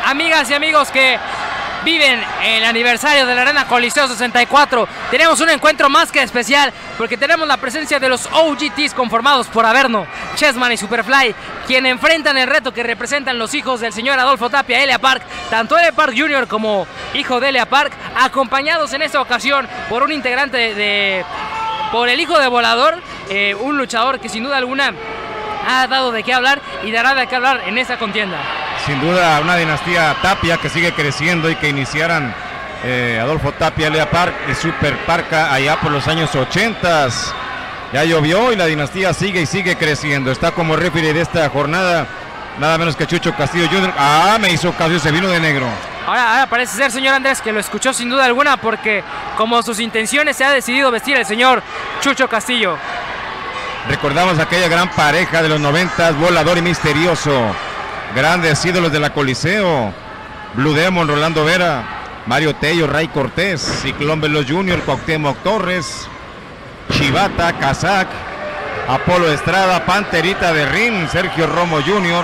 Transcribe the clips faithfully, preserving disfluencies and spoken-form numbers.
amigas y amigos que viven el aniversario de la Arena Coliseo sesenta y cuatro. Tenemos un encuentro más que especial porque tenemos la presencia de los O G Ts conformados por Averno, Chessman y Superfly, quien enfrentan el reto que representan los hijos del señor Adolfo Tapia, Elia Park, tanto Elia Park junior como hijo de Elia Park, acompañados en esta ocasión por un integrante de, de por el hijo de Volador, eh, un luchador que sin duda alguna ha dado de qué hablar y dará de qué hablar en esta contienda. Sin duda una dinastía Tapia que sigue creciendo y que iniciaran eh, Adolfo Tapia, Elia Park y Super Parca allá por los años ochenta. Ya llovió y la dinastía sigue y sigue creciendo. Está como referee de esta jornada nada menos que Chucho Castillo junior Ah, me hizo caso, se vino de negro. Ahora, ahora parece ser, señor Andrés, que lo escuchó sin duda alguna porque como sus intenciones se ha decidido vestir el señor Chucho Castillo. Recordamos aquella gran pareja de los noventas, Volador y Misterioso. Grandes ídolos de la Coliseo. Blue Demon, Rolando Vera, Mario Tello, Ray Cortés, Ciclón Veloz junior, Cuauhtémoc Torres, Chivata, Kazak, Apolo Estrada, Panterita de Rin, Sergio Romo junior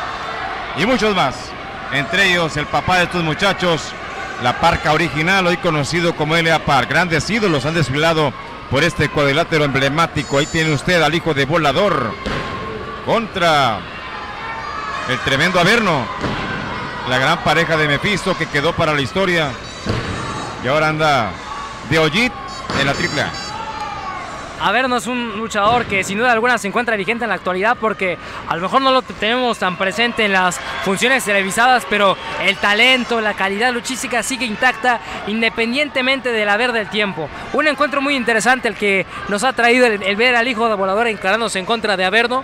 y muchos más. Entre ellos el papá de estos muchachos, la Parca original, hoy conocido como Elia Park. Grandes ídolos han desfilado por este cuadrilátero emblemático. Ahí tiene usted al hijo de Volador contra el tremendo Averno, la gran pareja de Mephisto que quedó para la historia y ahora anda de Ollit en la triple A. Averno es un luchador que sin duda alguna se encuentra vigente en la actualidad porque a lo mejor no lo tenemos tan presente en las funciones televisadas, pero el talento, la calidad luchística sigue intacta independientemente del haber del tiempo. Un encuentro muy interesante el que nos ha traído el, el ver al hijo de Volador encarándose en contra de Averno.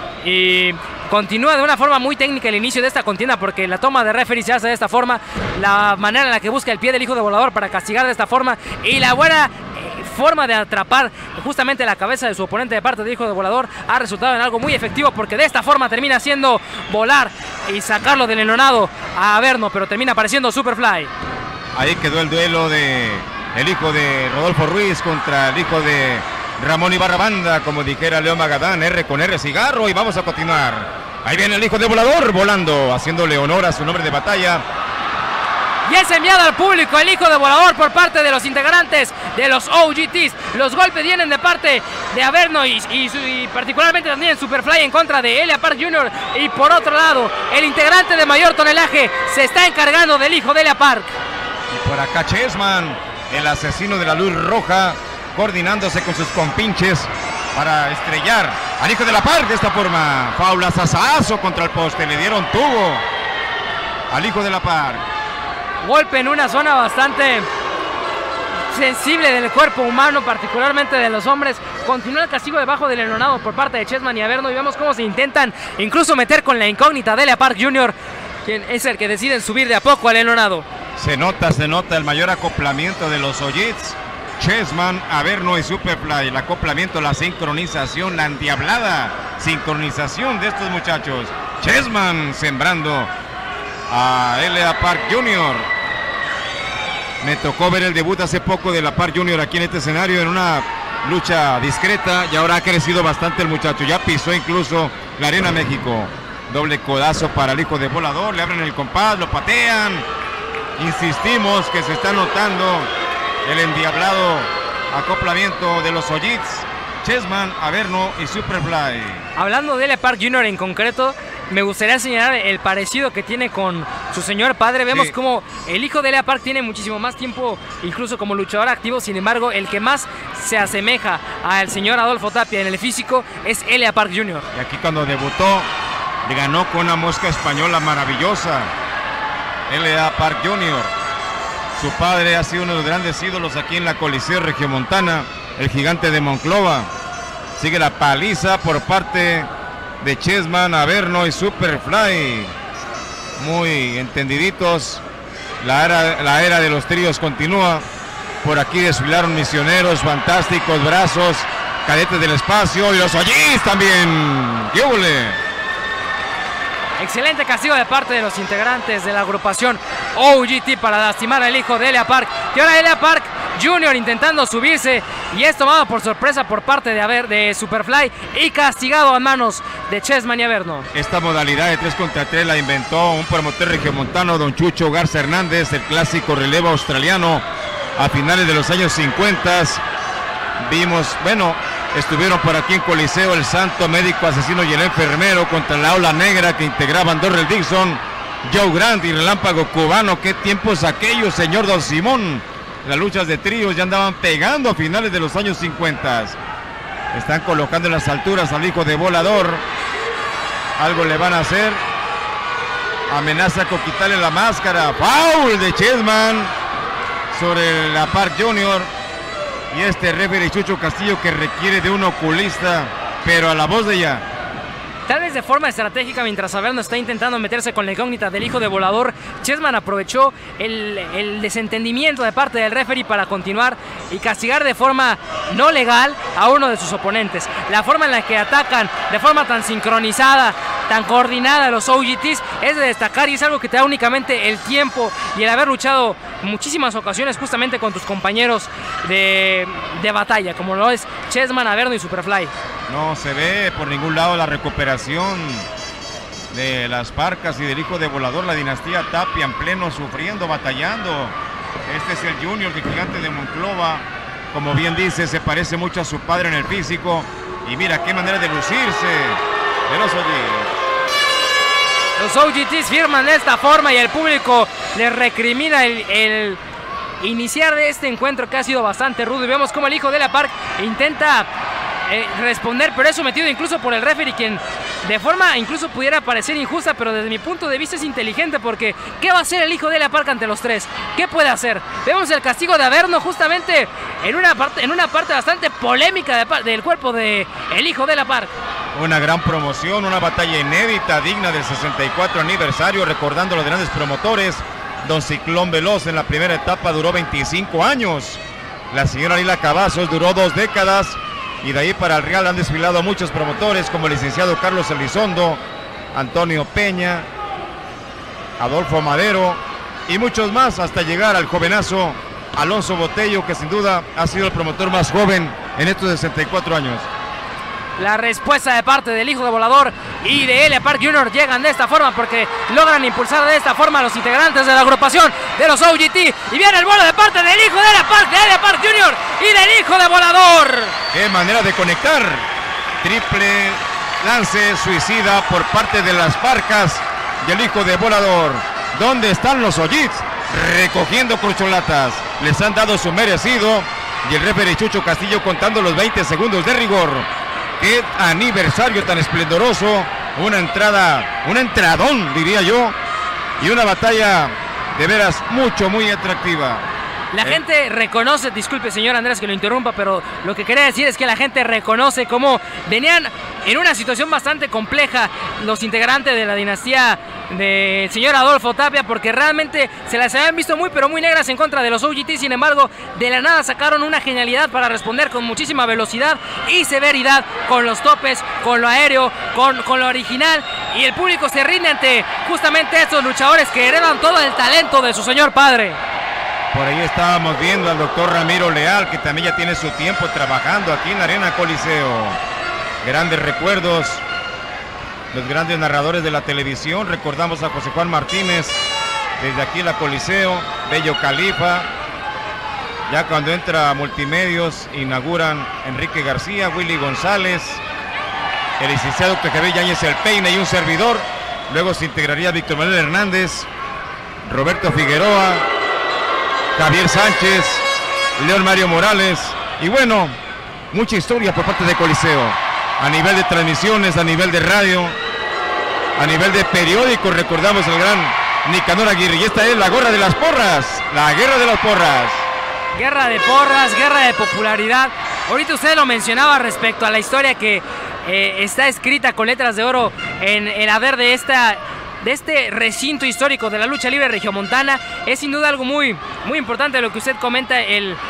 Y continúa de una forma muy técnica el inicio de esta contienda porque la toma de referee se hace de esta forma, la manera en la que busca el pie del hijo de Volador para castigar de esta forma y la buena eh, forma de atrapar justamente la cabeza de su oponente de parte del hijo de Volador ha resultado en algo muy efectivo porque de esta forma termina haciendo volar y sacarlo del enonado a Averno, pero termina apareciendo Superfly. Ahí quedó el duelo de el hijo de Rodolfo Ruiz contra el hijo de Ramón Ibarra Banda, como dijera Leo Magadán, R con R cigarro, y vamos a continuar. Ahí viene el hijo de Volador volando, haciéndole honor a su nombre de batalla. Y es enviado al público el hijo de Volador por parte de los integrantes de los O G Ts. Los golpes vienen de parte de Averno y, y, y particularmente también Superfly en contra de Elia Park junior Y por otro lado, el integrante de mayor tonelaje se está encargando del hijo de Elia Park. Y por acá Chessman, el asesino de la luz roja, coordinándose con sus compinches para estrellar al hijo de la Park de esta forma. Faula Sasazo contra el poste, le dieron tubo al hijo de la Park. Golpe en una zona bastante sensible del cuerpo humano, particularmente de los hombres. Continúa el castigo debajo del enonado por parte de Chessman y Averno y vemos cómo se intentan incluso meter con la incógnita de Elia Park junior, quien es el que deciden subir de a poco al enonado. Se nota, se nota el mayor acoplamiento de los Ollits. Chessman, Averno y Superfly, el acoplamiento, la sincronización, la endiablada sincronización de estos muchachos. Chessman sembrando a Elia Park junior Me tocó ver el debut hace poco de la Park junior aquí en este escenario en una lucha discreta y ahora ha crecido bastante el muchacho. Ya pisó incluso la Arena México. Doble codazo para el hijo de Volador, le abren el compás, lo patean. Insistimos que se está notando el endiablado acoplamiento de los Ollits, Chessman, Averno y Superfly. Hablando de Elia Park junior en concreto, me gustaría señalar el parecido que tiene con su señor padre. Vemos sí. Como el hijo de Elia Park tiene muchísimo más tiempo, incluso como luchador activo. Sin embargo, el que más se asemeja al señor Adolfo Tapia en el físico es Elia Park junior Y aquí cuando debutó, le ganó con una mosca española maravillosa, Elia Park junior Su padre ha sido uno de los grandes ídolos aquí en la Coliseo Regiomontana, el gigante de Monclova. Sigue la paliza por parte de Chessman, Averno y Superfly. Muy entendiditos. La era, la era de los tríos continúa. Por aquí desfilaron Misioneros, Fantásticos, Brazos, Cadetes del Espacio y los Ollits también. ¡Qué huele! Excelente castigo de parte de los integrantes de la agrupación O G T para lastimar al hijo de Elia Park. Y ahora Elia Park Junior intentando subirse y es tomado por sorpresa por parte de, Aver, de Superfly y castigado a manos de Chessman y Averno. Esta modalidad de tres contra tres la inventó un promotor regiomontano, don Chucho Garza Hernández, el clásico relevo australiano a finales de los años cincuenta. Vimos, bueno, estuvieron por aquí en Coliseo el Santo Médico Asesino y el Enfermero contra la Ola Negra que integraban Dorrell Dixon, Joe Grant y Relámpago Cubano. Qué tiempos aquellos, señor Don Simón. Las luchas de tríos ya andaban pegando a finales de los años cincuenta. Están colocando en las alturas al hijo de Volador. Algo le van a hacer. Amenaza con quitarle la máscara. Foul de Chessman sobre la Park Junior. Y este referee Chucho Castillo que requiere de un oculista, pero a la voz de ella. Tal vez de forma estratégica, mientras Averno está intentando meterse con la incógnita del hijo de Volador, Chessman aprovechó el, el desentendimiento de parte del referee para continuar y castigar de forma no legal a uno de sus oponentes. La forma en la que atacan de forma tan sincronizada, tan coordinada los O G Ts es de destacar y es algo que te da únicamente el tiempo y el haber luchado muchísimas ocasiones justamente con tus compañeros de, de batalla, como lo es Chessman, Averno y Superfly. No se ve por ningún lado la recuperación de las Parcas y del hijo de Volador, la dinastía Tapia en pleno sufriendo, batallando. Este es el Junior, el gigante de Monclova. Como bien dice, se parece mucho a su padre en el físico. Y mira qué manera de lucirse de los O G Ts. Los O G Ts firman de esta forma y el público les recrimina el, el iniciar de este encuentro que ha sido bastante rudo. Y vemos como el hijo de la Park intenta Eh, responder, pero es sometido incluso por el referee, quien de forma incluso pudiera parecer injusta, pero desde mi punto de vista es inteligente, porque ¿qué va a hacer el hijo de la Park ante los tres? ¿Qué puede hacer? Vemos el castigo de Averno justamente en una parte, en una parte bastante polémica de, del cuerpo de el hijo de la Park. Una gran promoción, una batalla inédita, digna del sesenta y cuatro aniversario, recordando a los grandes promotores. Don Ciclón Veloz en la primera etapa duró veinticinco años. La señora Lila Cavazos duró dos décadas. Y de ahí para el Real han desfilado muchos promotores como el licenciado Carlos Elizondo, Antonio Peña, Adolfo Madero y muchos más, hasta llegar al jovenazo Alonso Botello, que sin duda ha sido el promotor más joven en estos sesenta y cuatro años. La respuesta de parte del hijo de Volador y de Elia Park Junior llegan de esta forma, porque logran impulsar de esta forma a los integrantes de la agrupación de los O G T. Y viene el vuelo de parte del hijo de Elia Park, de Elia Park Junior y del hijo de Volador. Qué manera de conectar. Triple lance suicida por parte de las Parcas y el hijo de Volador. ¿Dónde están los O G Ts? Recogiendo corcholatas. Les han dado su merecido. Y el referee Chucho Castillo contando los veinte segundos de rigor. Qué aniversario tan esplendoroso, una entrada, un entradón diría yo, y una batalla de veras mucho, muy atractiva. La eh. gente reconoce, disculpe señor Andrés que lo interrumpa, pero lo que quería decir es que la gente reconoce cómo venían en una situación bastante compleja los integrantes de la dinastía del señor Adolfo Tapia, porque realmente se las habían visto muy pero muy negras en contra de los O G T. Sin embargo, de la nada sacaron una genialidad para responder con muchísima velocidad y severidad, con los topes, con lo aéreo, con, con lo original, y el público se rinde ante justamente estos luchadores que heredan todo el talento de su señor padre. Por ahí estábamos viendo al doctor Ramiro Leal, que también ya tiene su tiempo trabajando aquí en la Arena Coliseo. Grandes recuerdos, los grandes narradores de la televisión. Recordamos a José Juan Martínez, desde aquí en la Coliseo, Bello Califa. Ya cuando entra a Multimedios, inauguran Enrique García, Willy González, el licenciado Javier Yáñez El Peine y un servidor. Luego se integraría Víctor Manuel Hernández, Roberto Figueroa, Javier Sánchez, León Mario Morales. Y bueno, mucha historia por parte de Coliseo, a nivel de transmisiones, a nivel de radio, a nivel de periódicos. Recordamos el gran Nicanor Aguirre, y esta es la gorra de las porras, la guerra de las porras. Guerra de porras, guerra de popularidad. Ahorita usted lo mencionaba respecto a la historia que eh, está escrita con letras de oro en el haber de esta de este recinto histórico de la lucha libre regiomontana. Es sin duda algo muy, muy importante lo que usted comenta, el,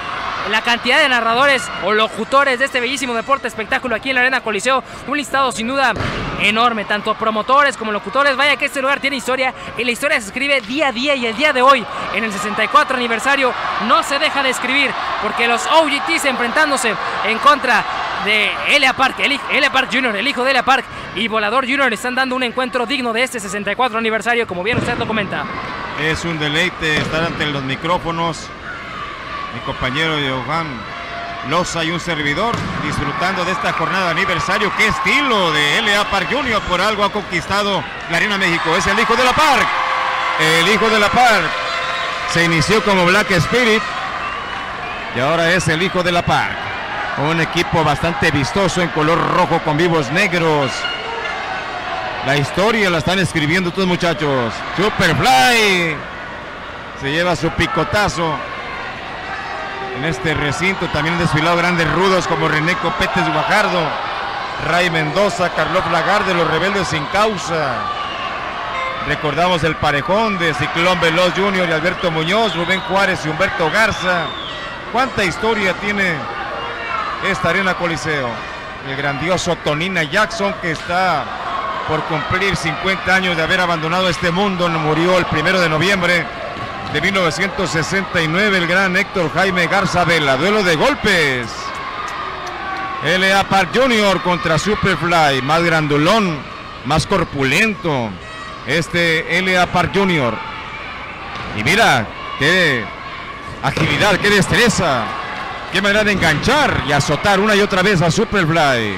la cantidad de narradores o locutores de este bellísimo deporte espectáculo aquí en la Arena Coliseo. Un listado sin duda enorme, tanto promotores como locutores. Vaya que este lugar tiene historia y la historia se escribe día a día, y el día de hoy, en el sesenta y cuatro aniversario, no se deja de escribir, porque los O G Ts enfrentándose en contra de Elia Park, el Elia Park junior, el hijo de Elia Park, y Volador junior están dando un encuentro digno de este sesenta y cuatro aniversario, como bien usted lo comenta. Es un deleite estar ante los micrófonos. Mi compañero Johan Loza y un servidor disfrutando de esta jornada de aniversario. ¡Qué estilo de Elia Park junior! Por algo ha conquistado la Arena México. Es el hijo de la Park. El hijo de la Park se inició como Black Spirit y ahora es el hijo de la Park. Un equipo bastante vistoso en color rojo con vivos negros. La historia la están escribiendo estos muchachos. Superfly se lleva su picotazo. En este recinto también han desfilado grandes rudos como René Copetes Guajardo, Ray Mendoza, Carlos Lagarde, los Rebeldes Sin Causa. Recordamos el parejón de Ciclón Veloz junior y Alberto Muñoz, Rubén Juárez y Humberto Garza. ¿Cuánta historia tiene esta Arena Coliseo? El grandioso Tonina Jackson, que está por cumplir cincuenta años de haber abandonado este mundo, murió el primero de noviembre de mil novecientos sesenta y nueve, el gran Héctor Jaime Garza Vela. Duelo de golpes. Elia Park junior contra Superfly, más grandulón, más corpulento. Este Elia Park junior. Y mira, qué agilidad, qué destreza, qué manera de enganchar y azotar una y otra vez a Superfly.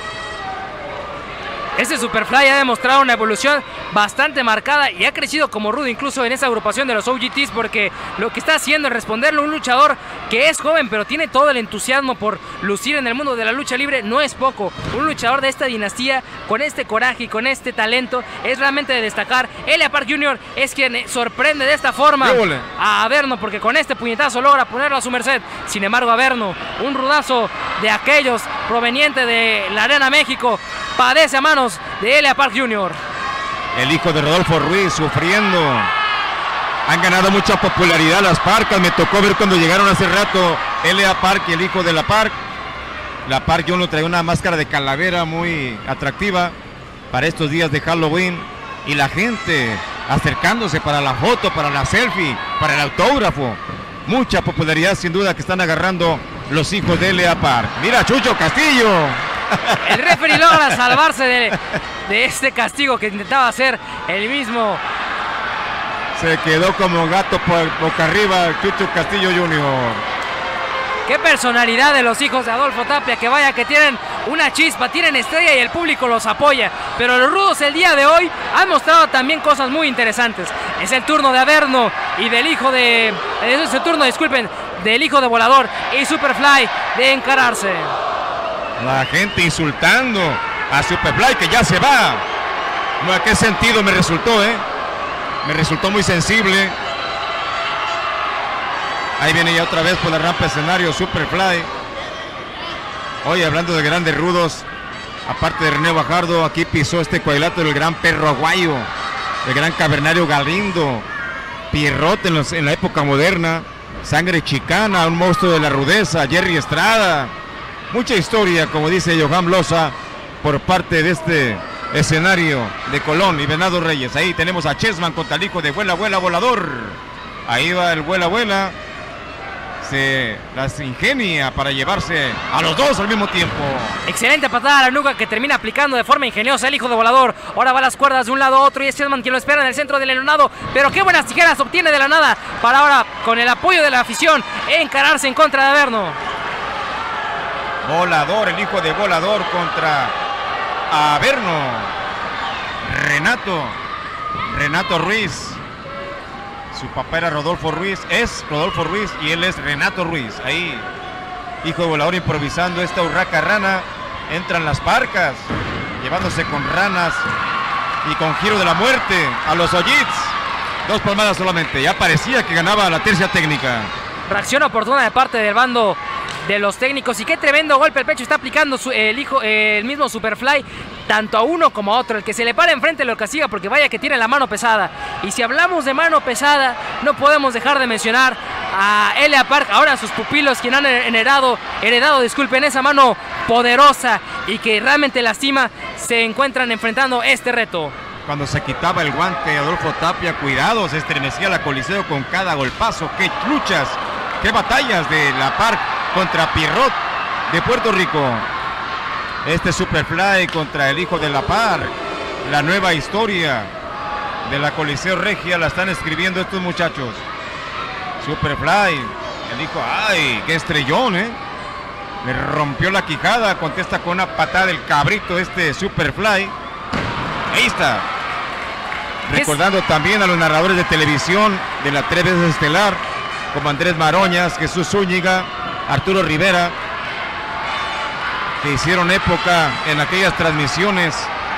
Este Superfly ha demostrado una evolución bastante marcada y ha crecido como rudo incluso en esta agrupación de los O G Ts, porque lo que está haciendo es responderle a un luchador que es joven pero tiene todo el entusiasmo por lucir en el mundo de la lucha libre. No es poco, un luchador de esta dinastía con este coraje y con este talento es realmente de destacar. Elia Park junior es quien sorprende de esta forma a Averno, porque con este puñetazo logra ponerlo a su merced. Sin embargo, Averno, un rudazo de aquellos proveniente de la Arena México, padece a manos de Elia Park junior El hijo de Rodolfo Ruiz sufriendo. Han ganado mucha popularidad las Parcas. Me tocó ver cuando llegaron hace rato Elia Park y el hijo de la Park. La Park junior trae una máscara de calavera muy atractiva para estos días de Halloween. Y la gente acercándose para la foto, para la selfie, para el autógrafo. Mucha popularidad sin duda que están agarrando los hijos de Elia Park. Mira, Chucho Castillo. El referee logra salvarse de, de este castigo que intentaba hacer el mismo. Se quedó como gato por boca arriba Chucho Castillo junior Qué personalidad de los hijos de Adolfo Tapia, que vaya que tienen una chispa, tienen estrella y el público los apoya. Pero los rudos el día de hoy han mostrado también cosas muy interesantes. Es el turno de Averno y del hijo de... Es el turno, disculpen, del hijo de Volador y Superfly de encararse. La gente insultando a Superfly, que ya se va. No, ¿a qué sentido me resultó, eh? Me resultó muy sensible. Ahí viene ya otra vez por la rampa escenario Superfly. Hoy hablando de grandes rudos, aparte de René Guajardo, aquí pisó este cuadrilátero el gran Perro Aguayo, el gran Cavernario Galindo, Pierrot en, los, en la época moderna, Sangre Chicana, un monstruo de la rudeza, Jerry Estrada. Mucha historia, como dice Johan Loza, por parte de este escenario de Colón y Venado Reyes. Ahí tenemos a Chessman contra el hijo de Vuela Vuela Volador. Ahí va el Vuela Vuela. Se las ingenia para llevarse a los dos al mismo tiempo. Excelente patada a la nuca que termina aplicando de forma ingeniosa el hijo de Volador. Ahora va a las cuerdas de un lado a otro y es Chessman quien lo espera en el centro del enlonado. Pero qué buenas tijeras obtiene de la nada para ahora, con el apoyo de la afición, encararse en contra de Averno. Volador, el hijo de Volador contra Averno. Renato, Renato Ruiz. Su papá era Rodolfo Ruiz, es Rodolfo Ruiz y él es Renato Ruiz. Ahí, hijo de Volador improvisando esta urraca rana. Entran las Parcas, llevándose con ranas y con giro de la muerte a los Ollits. Dos palmadas solamente, ya parecía que ganaba la tercia técnica. Reacción oportuna de parte del bando de los técnicos y qué tremendo golpe al pecho está aplicando su, el hijo, eh, el mismo Superfly, tanto a uno como a otro. El que se le para enfrente lo castiga porque vaya que tiene la mano pesada. Y si hablamos de mano pesada, no podemos dejar de mencionar a L A Park, ahora a sus pupilos, quien han heredado, heredado, disculpen, esa mano poderosa y que realmente lastima, se encuentran enfrentando este reto. Cuando se quitaba el guante Adolfo Tapia, cuidado, se estremecía la Coliseo con cada golpazo. Qué luchas, qué batallas de la Park contra Pierrot de Puerto Rico. Este Superfly contra el hijo de la Park. La nueva historia de la Coliseo Regia la están escribiendo estos muchachos. Superfly, el hijo, ay, qué estrellón, eh. Le rompió la quijada, contesta con una patada del cabrito este Superfly. Ahí está. Recordando también a los narradores de televisión de la tres veces estelar, como Andrés Maroñas, Jesús Zúñiga, Arturo Rivera, que hicieron época en aquellas transmisiones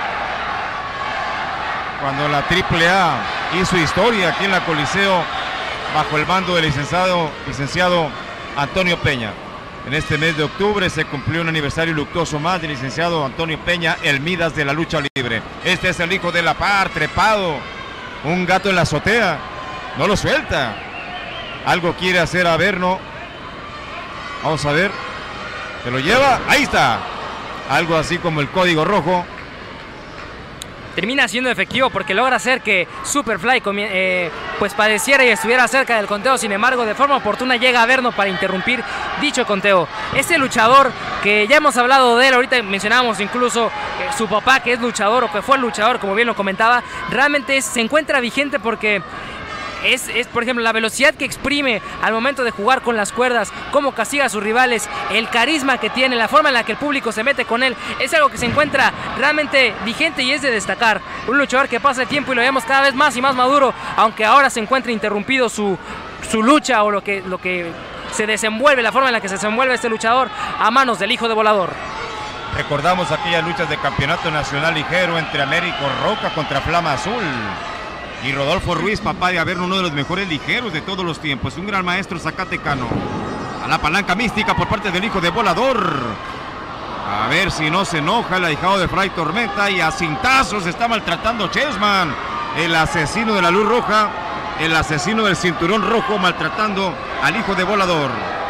cuando la triple A hizo historia aquí en la Coliseo bajo el mando del licenciado, licenciado Antonio Peña. En este mes de octubre se cumplió un aniversario luctuoso más del licenciado Antonio Peña, el Midas de la lucha libre. Este es el hijo de la Par, trepado, un gato en la azotea, no lo suelta. Algo quiere hacer Averno. Vamos a ver, se lo lleva, ahí está. Algo así como el código rojo. Termina siendo efectivo porque logra hacer que Superfly eh, pues padeciera y estuviera cerca del conteo. Sin embargo, de forma oportuna llega Averno para interrumpir dicho conteo. Este luchador que ya hemos hablado de él, ahorita mencionábamos incluso eh, su papá, que es luchador o que fue luchador, como bien lo comentaba, realmente es, se encuentra vigente porque Es, es, por ejemplo, la velocidad que exprime al momento de jugar con las cuerdas, cómo castiga a sus rivales, el carisma que tiene, la forma en la que el público se mete con él, es algo que se encuentra realmente vigente y es de destacar. Un luchador que pasa el tiempo y lo vemos cada vez más y más maduro, aunque ahora se encuentra interrumpido su, su lucha o lo que, lo que se desenvuelve, la forma en la que se desenvuelve este luchador a manos del hijo de Volador. Recordamos aquellas luchas de campeonato nacional ligero entre Américo Roca contra Flama Azul y Rodolfo Ruiz, papá de Averno, uno de los mejores ligeros de todos los tiempos, un gran maestro zacatecano. A la palanca mística por parte del hijo de Volador. A ver si no se enoja el ahijado de Fray Tormenta, y a cintazos está maltratando Chessman, el asesino de la luz roja, el asesino del cinturón rojo, maltratando al hijo de Volador.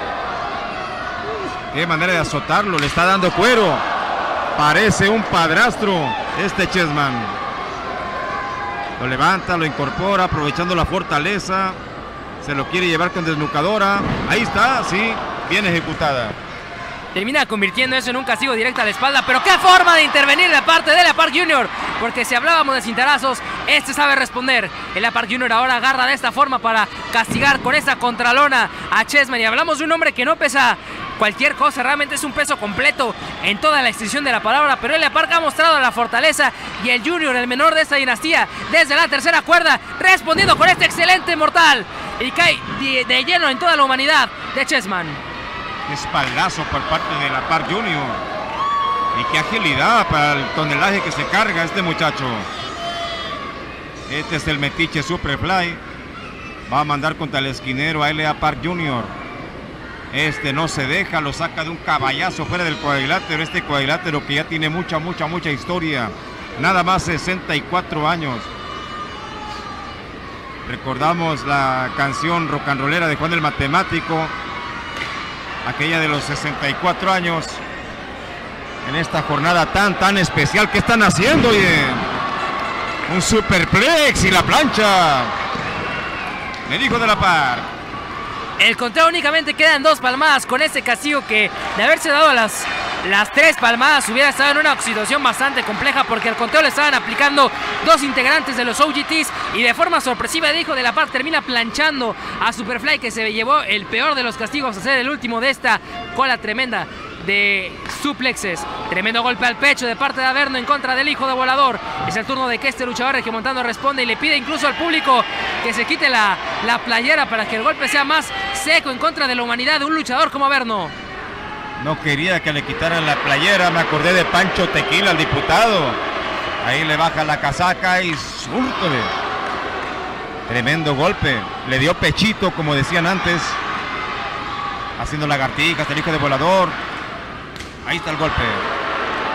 Qué manera de azotarlo, le está dando cuero. Parece un padrastro este Chessman. Lo levanta, lo incorpora, aprovechando la fortaleza. Se lo quiere llevar con desnucadora. Ahí está, sí, bien ejecutada. Termina convirtiendo eso en un castigo directo a la espalda. Pero qué forma de intervenir de parte de L A Park junior Porque si hablábamos de cintarazos, este sabe responder. L A Park junior ahora agarra de esta forma para castigar con esa contralona a Chessman. Y hablamos de un hombre que no pesa cualquier cosa, realmente es un peso completo en toda la extensión de la palabra, pero L A Park ha mostrado la fortaleza y el Junior, el menor de esta dinastía, desde la tercera cuerda, respondiendo con este excelente mortal y cae de, de lleno en toda la humanidad de Chessman. Espaldazo por parte de L A Park junior y qué agilidad para el tonelaje que se carga este muchacho. Este es el metiche Superfly, va a mandar contra el esquinero a L A Park junior Este no se deja, lo saca de un caballazo fuera del cuadrilátero. Este cuadrilátero que ya tiene mucha, mucha, mucha historia. Nada más sesenta y cuatro años. Recordamos la canción rock and rollera de Juan el Matemático, aquella de los sesenta y cuatro años. En esta jornada tan, tan especial, ¿qué están haciendo? Oye, un superplex y la plancha. El hijo de la Park. El conteo únicamente queda en dos palmadas con este castigo que, de haberse dado las, las tres palmadas, hubiera estado en una situación bastante compleja, porque al conteo le estaban aplicando dos integrantes de los O G Ts y de forma sorpresiva el hijo de la Park termina planchando a Superfly, que se llevó el peor de los castigos a ser el último de esta cola tremenda de suplexes. Tremendo golpe al pecho de parte de Averno en contra del hijo de Volador. Es el turno de que este luchador regiomontano responde y le pide incluso al público que se quite la, la playera para que el golpe sea más seco en contra de la humanidad de un luchador como Averno. No quería que le quitaran la playera, me acordé de Pancho Tequila, el diputado. Ahí le baja la casaca y súrtole. Tremendo golpe, le dio pechito, como decían antes, haciendo lagartijas el hijo de Volador. Ahí está el golpe.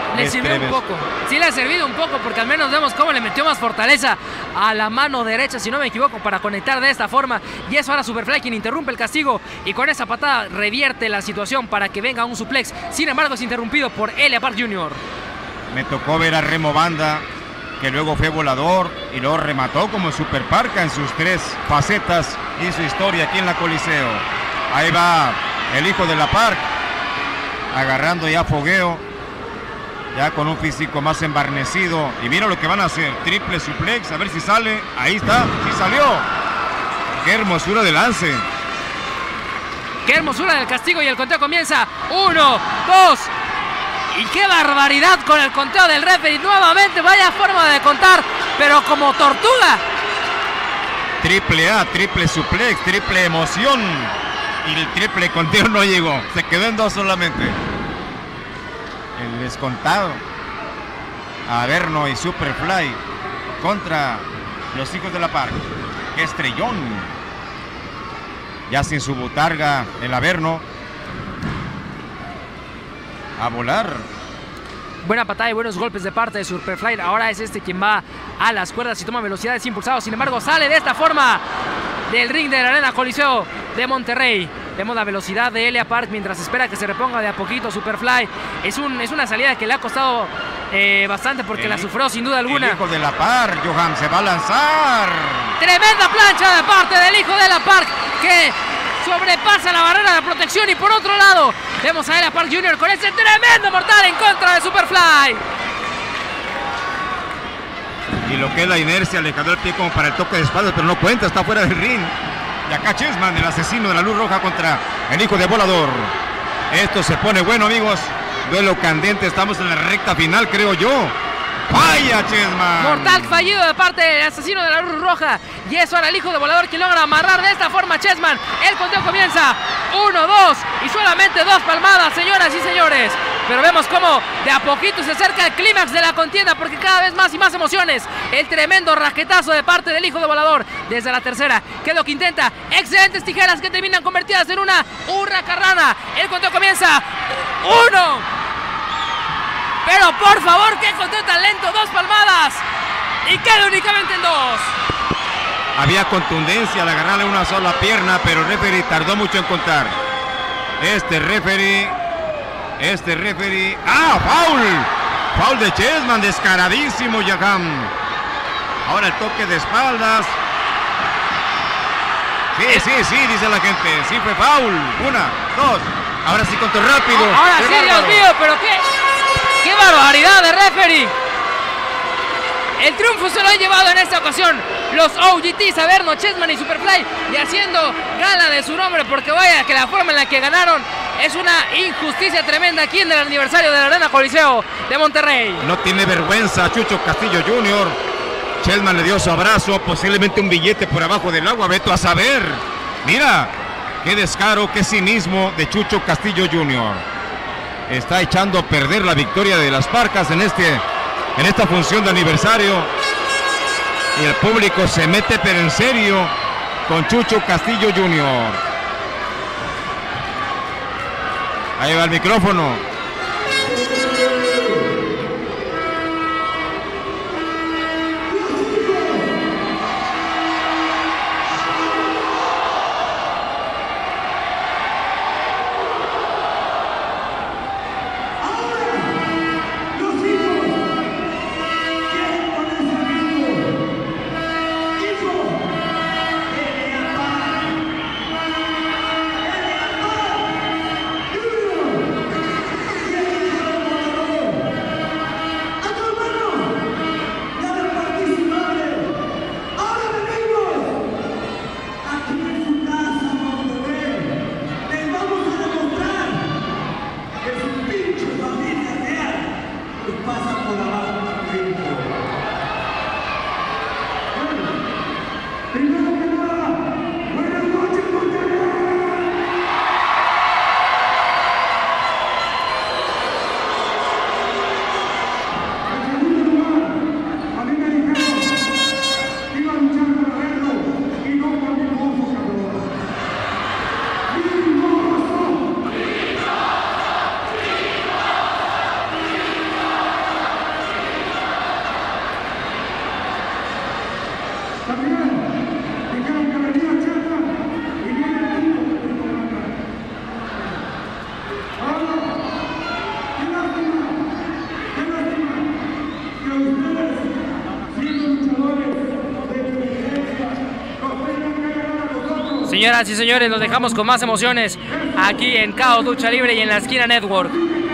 Le sirvió un poco, sí le ha servido un poco porque al menos vemos cómo le metió más fortaleza a la mano derecha, si no me equivoco, para conectar de esta forma. Y es ahora Superfly quien interrumpe el castigo y con esa patada revierte la situación para que venga un suplex. Sin embargo es interrumpido por Elia Park junior Me tocó ver a Remo Banda, que luego fue volador y luego remató como Super Parca en sus tres facetas y su historia aquí en la Coliseo. Ahí va el hijo de la Park, agarrando ya fogueo, ya con un físico más embarnecido. Y mira lo que van a hacer, triple suplex, a ver si sale. Ahí está, sí salió. Qué hermosura de lance. Qué hermosura del castigo y el conteo comienza. Uno, dos. Y qué barbaridad con el conteo del referee. Nuevamente, vaya forma de contar, pero como tortuga. Triple A, triple suplex, triple emoción. Y el triple conteo no llegó. Se quedó en dos solamente. El descontado. Averno y Superfly contra los hijos de la Park. ¡Qué estrellón! Ya sin su botarga el Averno. A volar. Buena patada y buenos golpes de parte de Superfly. Ahora es este quien va a las cuerdas y toma velocidades impulsados. Sin embargo, sale de esta forma del ring de la Arena Coliseo de Monterrey. Vemos la velocidad de Elia Park mientras espera que se reponga de a poquito Superfly. Es, un, es una salida que le ha costado eh, bastante porque el, la sufrió sin duda alguna. El hijo de la Park, Johan, se va a lanzar. Tremenda plancha de parte del hijo de la Park que sobrepasa la barrera de protección. Y por otro lado, vemos a Elia Park junior con ese tremendo mortal en contra de Superfly. Y lo que es la inercia, le quedó el pie como para el toque de espalda, pero no cuenta, está fuera del ring. Y acá Chessman, el asesino de la luz roja contra el hijo de Volador. Esto se pone bueno, amigos. Duelo candente, estamos en la recta final, creo yo. ¡Vaya, Chessman! Mortal fallido de parte del asesino de la luz roja. Y eso ahora el hijo de Volador que logra amarrar de esta forma a Chessman. El conteo comienza. Uno, dos y solamente dos palmadas, señoras y señores. Pero vemos cómo de a poquito se acerca el clímax de la contienda porque cada vez más y más emociones. El tremendo raquetazo de parte del hijo de Volador desde la tercera. ¿Qué es lo que intenta? Excelentes tijeras que terminan convertidas en una hurracarrana. El conteo comienza. Uno. Pero por favor, qué conteo tan lento. Dos palmadas. Y queda únicamente en dos. Había contundencia al agarrarle una sola pierna, pero el referee tardó mucho en contar. Este referee... Este referee... ¡Ah, foul! Foul de Chessman, descaradísimo, Yagam. Ahora el toque de espaldas. Sí, sí, sí, dice la gente. Sí fue foul. Una, dos. Ahora sí contó rápido. Ahora sí, Dios mío, pero qué... ¡Qué barbaridad de referee! El triunfo se lo ha llevado en esta ocasión los O G Ts, Averno, Chessman y Superfly, y haciendo gala de su nombre, porque vaya que la forma en la que ganaron es una injusticia tremenda aquí en el aniversario de la Arena Coliseo de Monterrey. No tiene vergüenza Chucho Castillo junior Chessman le dio su abrazo, posiblemente un billete por abajo del agua, veto a saber. Mira, qué descaro, qué cinismo de Chucho Castillo junior Está echando a perder la victoria de las Parcas en, este, en esta función de aniversario. Y el público se mete pero en serio con Chucho Castillo junior Ahí va el micrófono. Señoras y señores, los dejamos con más emociones aquí en Caos Lucha Libre y en La Esquina Network.